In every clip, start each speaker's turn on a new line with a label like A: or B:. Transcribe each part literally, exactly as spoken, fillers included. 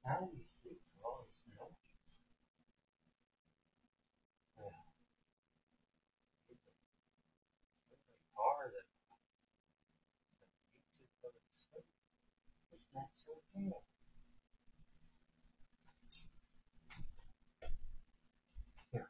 A: How do you sleep so long as no? Yeah. It's hard that you two go to sleep. It's not so bad. Here.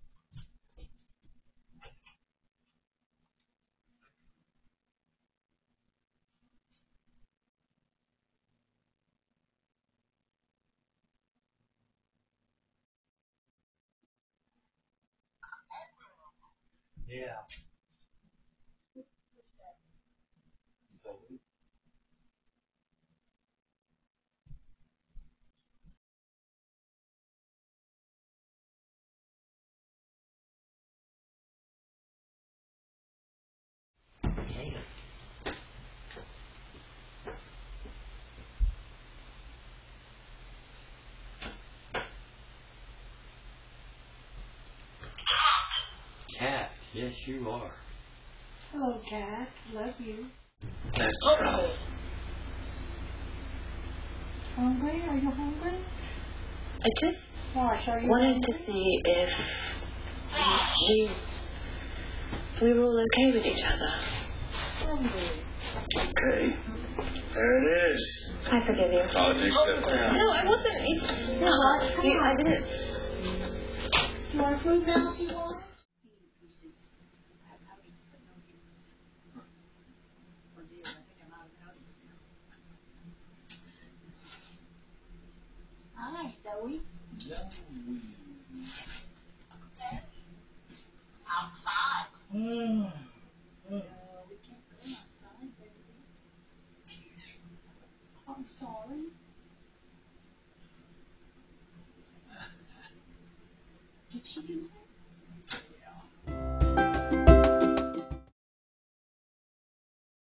A: Yeah. Zoey.
B: Cat, yes you are.
C: Hello, Cat. Love you.
B: Nice to try.
C: Hungry? Are you hungry?
D: I just
C: Wash, are you
D: wanted
C: hungry?
D: to see if we we were all okay with each other.
C: Hungry.
E: Okay. There it is.
D: I forgive you.
E: Oh, do step down.
D: No, I wasn't. You, no, you, I didn't.
C: Do you want food now if you want? Hi, Zoey.
E: Zoey.
C: Outside.
E: Mm.
C: No, we can't go outside, baby. I'm sorry. Did she do that?